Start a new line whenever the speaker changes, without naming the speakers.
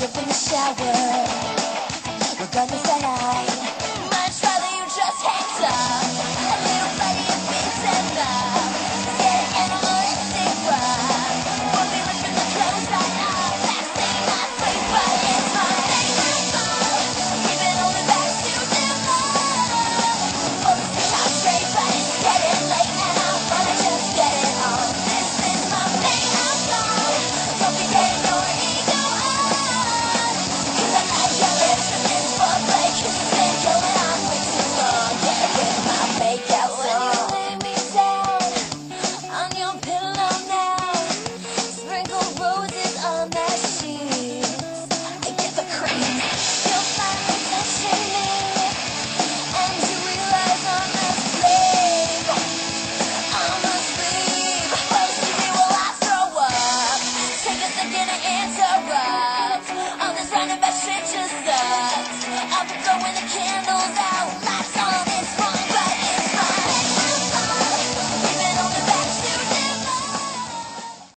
jump in the shower. We're gonna stay night. Much rather you just hang tough. A little buddy if it's enough. Get an animal instinct rough. We'll be lifting the clothes right up. Passing not sleep, but it's my favorite song. We've been holding back too long. Well, this is not straight, but it's getting late, and I wanna just get it on. This is my favorite song. Don't be getting your ego on. 'Cause I like your lips and this foreplay. 'Cause it's been going on way too long. Get with my makeout song. When you lay me down on your pillow now, sprinkle roses on that sheet. I get the creeps. You're finally touching me, and you realize I'm asleep. I'm asleep. Close to me while I throw up. Take a second to interrupt. All this running back shit just sucks. I've been throwing the candles out.